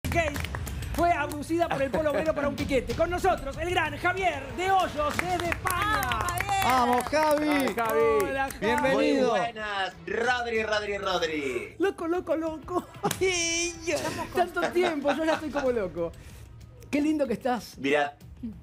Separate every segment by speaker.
Speaker 1: Kate fue abducida por el Polo Obrero para un piquete. Con nosotros, el gran Javier de Hoyos desde España.
Speaker 2: ¡Vamos, Javi!
Speaker 1: Hola, Javi.
Speaker 2: Bienvenido.
Speaker 3: Muy buenas, Rodri.
Speaker 1: Loco. Tanto tiempo, yo ya estoy como loco. Qué lindo que estás.
Speaker 3: Mira,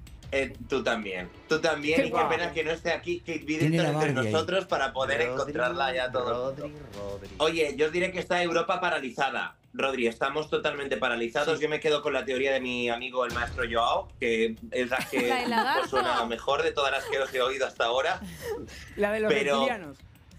Speaker 3: tú también.
Speaker 1: Qué
Speaker 3: Y qué
Speaker 1: guapo.
Speaker 3: pena que no esté aquí Kate
Speaker 2: Tiene
Speaker 3: Middleton
Speaker 2: la
Speaker 3: entre
Speaker 2: Barbie ahí.
Speaker 3: nosotros para poder encontrarla ya todo.
Speaker 2: Rodri.
Speaker 3: Oye, yo os diré que está Europa paralizada. Rodri, estamos totalmente paralizados. Yo me quedo con la teoría de mi amigo el maestro Joao, que es la que
Speaker 4: ¿La del lagarto?
Speaker 3: suena mejor de todas las que os he oído hasta ahora.
Speaker 1: La de los reptilianos.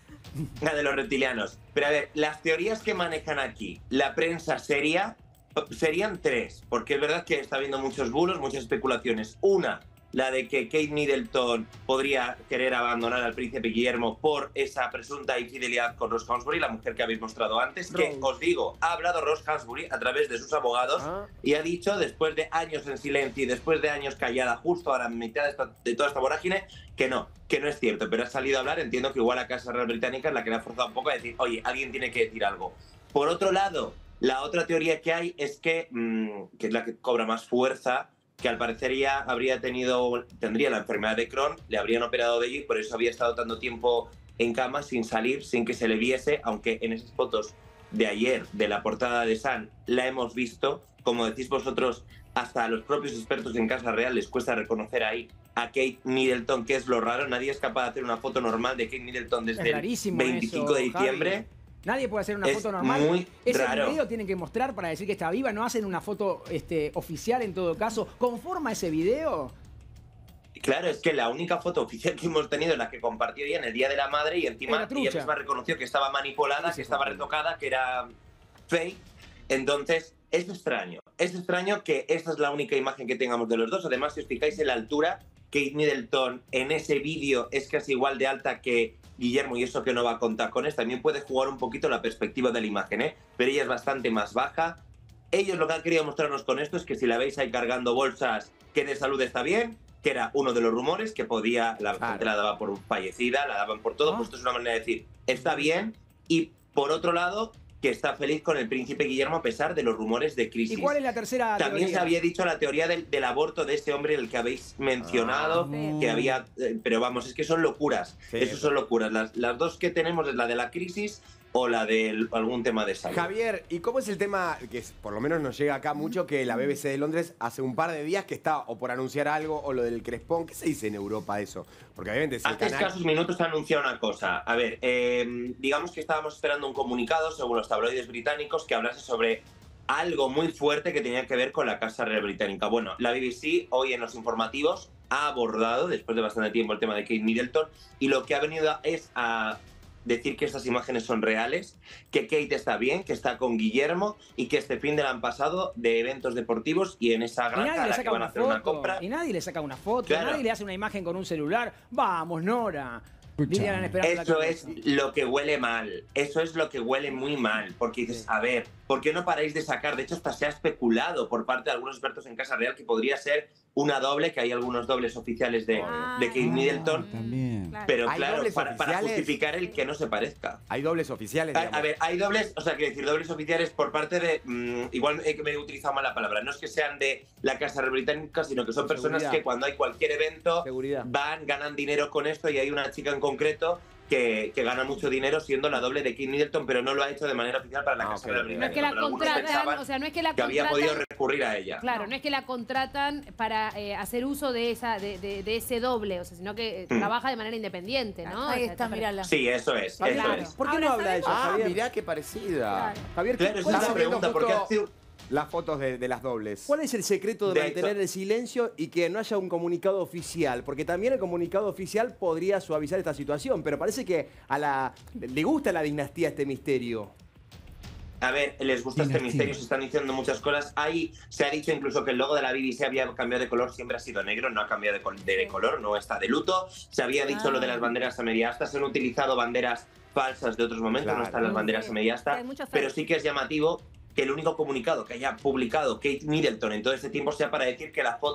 Speaker 3: La de los reptilianos. Pero a ver, las teorías que manejan aquí, la prensa seria, serían tres, porque es verdad que está habiendo muchos bulos, muchas especulaciones. Una, la de que Kate Middleton podría querer abandonar al príncipe Guillermo por esa presunta infidelidad con Ross Hansbury, la mujer que habéis mostrado antes, que os digo, ha hablado Ross Hansbury a través de sus abogados y ha dicho, después de años en silencio y después de años callada, justo ahora en mitad de toda esta vorágine, que no es cierto, pero ha salido a hablar. Entiendo que igual la Casa Real Británica es la que le ha forzado un poco a decir, oye, alguien tiene que decir algo. Por otro lado, la otra teoría que hay es que es la que cobra más fuerza, que al parecer ya tendría la enfermedad de Crohn, le habrían operado de ello y por eso había estado tanto tiempo en cama sin salir, sin que se le viese, aunque en esas fotos de ayer de la portada de Sun la hemos visto. Como decís vosotros, hasta a los propios expertos en Casa Real les cuesta reconocer ahí a Kate Middleton, que es lo raro. Nadie es capaz de hacer una foto normal de Kate Middleton desde el
Speaker 1: rarísimo
Speaker 3: 25
Speaker 1: eso,
Speaker 3: de diciembre.
Speaker 1: Javi. Nadie puede hacer una
Speaker 3: Es
Speaker 1: foto normal.
Speaker 3: muy
Speaker 1: Ese
Speaker 3: raro.
Speaker 1: video tienen que mostrar para decir que está viva. No hacen una foto oficial en todo caso. ¿Conforma ese video?
Speaker 3: Claro, es que la única foto oficial que hemos tenido es la que compartió ella en el Día de la Madre y encima
Speaker 1: Era trucha.
Speaker 3: ella misma reconoció que estaba manipulada,
Speaker 1: Sí,
Speaker 3: que estaba retocada, que era fake. Entonces, es extraño que esta es la única imagen que tengamos de los dos. Además, si os fijáis en la altura, Kate Middleton en ese vídeo es casi igual de alta que Guillermo, y eso que no va con tacones. También puede jugar un poquito la perspectiva de la imagen, pero ella es bastante más baja. Ellos lo que han querido mostrarnos con esto es que si la veis ahí cargando bolsas, que de salud está bien, que era uno de los rumores, que podía, la gente la daba por fallecida, la daban por todo. Pues esto es una manera de decir, está bien. Y por otro lado, que está feliz con el príncipe Guillermo a pesar de los rumores de crisis.
Speaker 1: ¿Y cuál es la tercera
Speaker 3: También
Speaker 1: teoría?
Speaker 3: se había dicho la teoría del aborto de ese hombre, el que habéis mencionado, que había... pero vamos, es que son locuras. Eso son locuras. Las dos que tenemos es la de la crisis o la de algún tema de salud.
Speaker 5: Javier, ¿y cómo es el tema que por lo menos nos llega acá mucho, que la BBC de Londres hace un par de días que está o por anunciar algo o lo del Crespón? ¿Qué se dice en Europa eso? Porque obviamente es el
Speaker 3: Hace
Speaker 5: canal...
Speaker 3: escasos minutos ha anunciado una cosa. A ver, digamos que estábamos esperando un comunicado, según los tabloides británicos, que hablase sobre algo muy fuerte que tenía que ver con la Casa Real Británica. Bueno, la BBC hoy en los informativos ha abordado, después de bastante tiempo, el tema de Kate Middleton, y lo que ha venido es a decir que estas imágenes son reales, que Kate está bien, que está con Guillermo y que este fin de la han pasado de eventos deportivos y en esa granja a la que van a hacer una compra.
Speaker 1: Y nadie le saca una foto,
Speaker 3: Claro.
Speaker 1: nadie le hace una imagen con un celular. Vamos, Nora. Vivian esperando la
Speaker 3: Eso es
Speaker 1: cabeza.
Speaker 3: lo que huele mal, eso es lo que huele muy mal, porque dices, a ver, ¿por qué no paráis de sacar? De hecho, hasta se ha especulado por parte de algunos expertos en Casa Real que podría ser una doble, que hay algunos dobles oficiales de Kate Middleton,
Speaker 2: También.
Speaker 3: pero
Speaker 5: ¿Hay
Speaker 3: claro,
Speaker 5: dobles
Speaker 3: para
Speaker 5: oficiales?
Speaker 3: justificar el que no se parezca.
Speaker 5: Hay dobles oficiales, digamos.
Speaker 3: A ver, hay dobles, o sea, quiero decir, dobles oficiales por parte de... igual que me he utilizado mal la palabra, no es que sean de la Casa Real Británica, sino que son personas
Speaker 1: Seguridad.
Speaker 3: que cuando hay cualquier evento
Speaker 1: Seguridad.
Speaker 3: van, ganan dinero con esto, y hay una chica en concreto que gana mucho dinero siendo la doble de Kate Middleton, pero no lo ha hecho de manera oficial para la Casa Real
Speaker 4: No es
Speaker 3: Británica.
Speaker 4: que la
Speaker 3: Pero algunos
Speaker 4: contratan,
Speaker 3: pensaban
Speaker 4: o sea, no es que la
Speaker 3: que había podido
Speaker 4: contratan...
Speaker 3: recurrir a ella.
Speaker 4: Claro, no es que la contratan para hacer uso de ese doble, o sea, sino que trabaja de manera independiente, ¿no?
Speaker 6: Ahí
Speaker 4: O sea,
Speaker 6: está, mírala.
Speaker 3: Sí, eso es, eso
Speaker 4: Claro.
Speaker 3: es.
Speaker 1: ¿Por qué no habla de eso,
Speaker 5: Ah,
Speaker 1: Javier?
Speaker 5: mirá qué parecida.
Speaker 1: Javier,
Speaker 3: Claro, esa
Speaker 1: ¿cuál
Speaker 3: es
Speaker 1: es
Speaker 3: la
Speaker 1: el-
Speaker 3: pregunta, porque hace...
Speaker 5: Las fotos de las dobles.
Speaker 7: ¿Cuál es el secreto de
Speaker 3: De
Speaker 7: mantener
Speaker 3: hecho-
Speaker 7: el silencio y que no haya un comunicado oficial? Porque también el comunicado oficial podría suavizar esta situación, pero parece que le gusta la dinastía este misterio.
Speaker 3: A ver, les gusta este misterio, se están diciendo muchas cosas. Ahí se ha dicho incluso que el logo de la BBC había cambiado de color, siempre ha sido negro, no ha cambiado de color, no está de luto. Se había dicho lo de las banderas a media asta, se han utilizado banderas falsas de otros momentos, no están las banderas a media asta,
Speaker 6: Hay mucha fe.
Speaker 3: pero sí que es llamativo que el único comunicado que haya publicado Kate Middleton en todo este tiempo sea para decir que la foto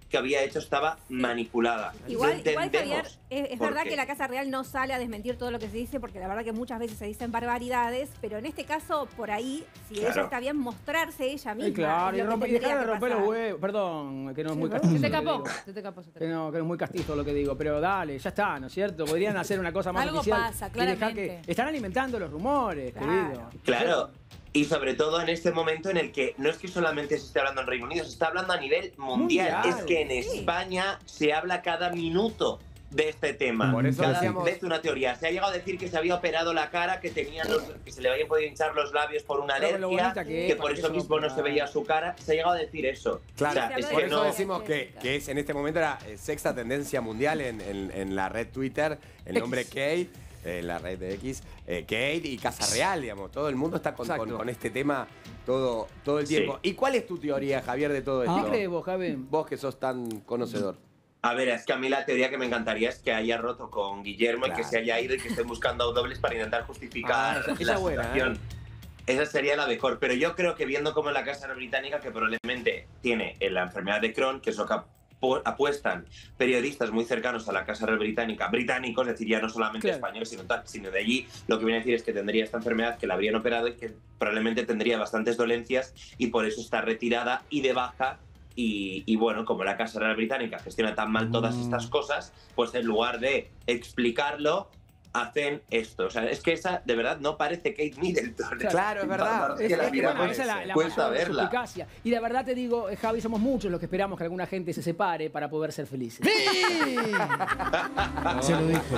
Speaker 3: que había hecho estaba manipulada.
Speaker 2: Igual,
Speaker 3: No
Speaker 2: igual Javier,
Speaker 3: entendemos
Speaker 2: es
Speaker 3: por
Speaker 2: verdad
Speaker 3: qué.
Speaker 2: que la Casa Real no sale a desmentir todo lo que se dice, porque la verdad que muchas veces se dicen barbaridades, pero en este caso, por ahí, si
Speaker 3: Claro.
Speaker 2: ella está bien, mostrarse ella misma.
Speaker 1: Claro,
Speaker 2: es
Speaker 1: y,
Speaker 2: lo que
Speaker 1: y dejar
Speaker 2: tendría
Speaker 1: de
Speaker 2: que
Speaker 1: romper los
Speaker 2: pasar.
Speaker 1: huevos. Perdón, que no es muy
Speaker 4: Se
Speaker 1: castizo.
Speaker 4: te
Speaker 1: lo que
Speaker 4: capó,
Speaker 1: digo.
Speaker 4: se te capó, se te
Speaker 1: Que
Speaker 4: capó.
Speaker 1: no, que es muy castizo lo que digo, pero dale, ya está, ¿no es cierto? Podrían hacer una cosa más
Speaker 6: Algo
Speaker 1: oficial.
Speaker 6: pasa,
Speaker 1: y dejar
Speaker 6: claramente.
Speaker 1: que están alimentando los rumores,
Speaker 2: Claro.
Speaker 1: querido.
Speaker 3: Claro. Y sobre todo en este momento en el que no es que solamente se esté hablando en Reino Unido, se está hablando a nivel mundial.
Speaker 1: Mundial.
Speaker 3: Es que en
Speaker 2: Sí.
Speaker 3: España se habla cada minuto de este tema.
Speaker 5: Por eso
Speaker 3: Cada
Speaker 5: decíamos-
Speaker 3: vez una teoría. Se ha llegado a decir que se había operado la cara, que que se le habían podido hinchar los labios por una
Speaker 1: Pero lo
Speaker 3: alergia,
Speaker 1: bonita que es,
Speaker 3: que
Speaker 1: ¿para
Speaker 3: por
Speaker 1: qué
Speaker 3: eso
Speaker 1: se va a
Speaker 3: mismo no se
Speaker 1: operar?
Speaker 3: veía su cara. Se ha llegado a decir eso.
Speaker 5: Claro,
Speaker 3: O sea,
Speaker 2: Sí,
Speaker 3: es
Speaker 2: se
Speaker 5: por
Speaker 3: que
Speaker 5: eso
Speaker 3: no...
Speaker 5: decimos que es en este momento la sexta tendencia mundial en la red Twitter, el nombre Kate, la red de X, Kate y Casa Real, digamos. Todo el mundo está
Speaker 7: Exacto.
Speaker 5: con este tema todo el tiempo.
Speaker 3: Sí.
Speaker 5: ¿Y cuál es tu teoría, Javier, de todo esto?
Speaker 1: ¿Qué crees vos, Javi?
Speaker 5: Vos que sos tan conocedor.
Speaker 3: A ver, es que a mí la teoría que me encantaría es que haya roto con Guillermo y que
Speaker 5: Claro.
Speaker 3: se haya ido y que estén buscando dobles para intentar justificar
Speaker 7: esa
Speaker 3: la
Speaker 7: buena,
Speaker 3: situación. Esa sería la mejor. Pero yo creo que viendo como la Casa Británica, que probablemente tiene la enfermedad de Crohn, que es lo que apuestan periodistas muy cercanos a la Casa Real Británica, británicos, es decir, ya no solamente
Speaker 1: Claro.
Speaker 3: españoles, sino de allí, lo que viene a decir es que tendría esta enfermedad, que la habrían operado y que probablemente tendría bastantes dolencias y por eso está retirada y de baja. Y bueno, como la Casa Real Británica gestiona tan mal todas estas cosas, pues en lugar de explicarlo, hacen esto. O sea, es que esa de verdad no parece Kate Middleton.
Speaker 5: Claro, es verdad.
Speaker 3: Es que la vida
Speaker 1: bueno, esa es la
Speaker 3: cuesta
Speaker 1: mayor
Speaker 3: verla.
Speaker 1: suspicacia. Y de verdad te digo, Javi, somos muchos los que esperamos que alguna gente se separe para poder ser felices.
Speaker 8: Se lo dijo.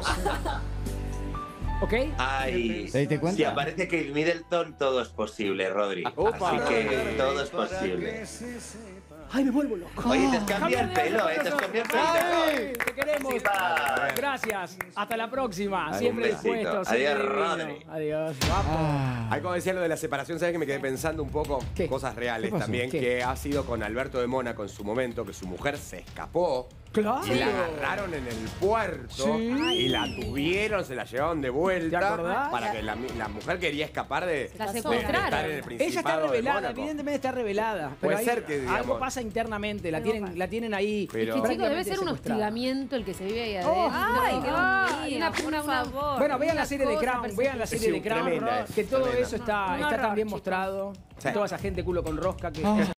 Speaker 1: ¿Ok?
Speaker 3: Ay,
Speaker 8: ¿Te diste cuenta?
Speaker 3: si aparece Kate Middleton, todo es posible, Rodri.
Speaker 5: Opa.
Speaker 3: Así que todo es posible.
Speaker 1: Ay, me vuelvo loco.
Speaker 3: Oye, te has cambiado el
Speaker 1: Javier,
Speaker 3: pelo,
Speaker 1: Javier,
Speaker 3: te has cambiado el
Speaker 1: Javi,
Speaker 3: pelo.
Speaker 1: te queremos.
Speaker 3: Sí, va.
Speaker 1: Gracias. Hasta la próxima.
Speaker 5: Ay,
Speaker 1: Siempre
Speaker 3: un besito.
Speaker 1: dispuesto.
Speaker 3: Adiós,
Speaker 1: siempre divino.
Speaker 3: Rodri.
Speaker 1: Adiós. Guapo.
Speaker 5: Ahí como decía lo de la separación, ¿sabes que me quedé pensando un poco?
Speaker 1: ¿Qué?
Speaker 5: Cosas reales
Speaker 8: ¿Qué pasó?
Speaker 5: también,
Speaker 1: ¿Qué?
Speaker 5: que ha sido con Alberto de Mónaco en su momento, que su mujer se escapó.
Speaker 1: Claro.
Speaker 5: Y la agarraron en el puerto
Speaker 1: Sí.
Speaker 5: y la tuvieron, se la llevaron de vuelta.
Speaker 1: ¿Te acordás?
Speaker 5: Para que la mujer quería escapar de,
Speaker 4: La
Speaker 5: de
Speaker 4: secuestraron.
Speaker 5: estar en el
Speaker 1: Ella está
Speaker 5: Principado de
Speaker 1: revelada,
Speaker 5: Mónaco.
Speaker 1: evidentemente está revelada.
Speaker 5: Puede
Speaker 1: ahí
Speaker 5: ser que, digamos-
Speaker 1: algo pasa internamente, la tienen ahí.
Speaker 5: Pero-
Speaker 4: Es que, chicos, debe
Speaker 1: prácticamente
Speaker 4: ser un
Speaker 1: secuestrada.
Speaker 4: hostigamiento el que se vive ahí
Speaker 1: Oh,
Speaker 4: adentro.
Speaker 2: Ay, Dios
Speaker 4: Ay,
Speaker 2: mío,
Speaker 4: una-
Speaker 2: por favor.
Speaker 1: Bueno, vean la
Speaker 4: Una
Speaker 1: serie de
Speaker 4: cosa
Speaker 1: Crown, vean la serie
Speaker 5: Sí,
Speaker 1: de Crown,
Speaker 5: tremenda es,
Speaker 1: que todo
Speaker 5: tremenda.
Speaker 1: eso está
Speaker 2: Un horror,
Speaker 1: tan bien
Speaker 2: chicos.
Speaker 1: mostrado.
Speaker 5: Sí.
Speaker 1: Toda esa gente culo con rosca que...
Speaker 8: Ah.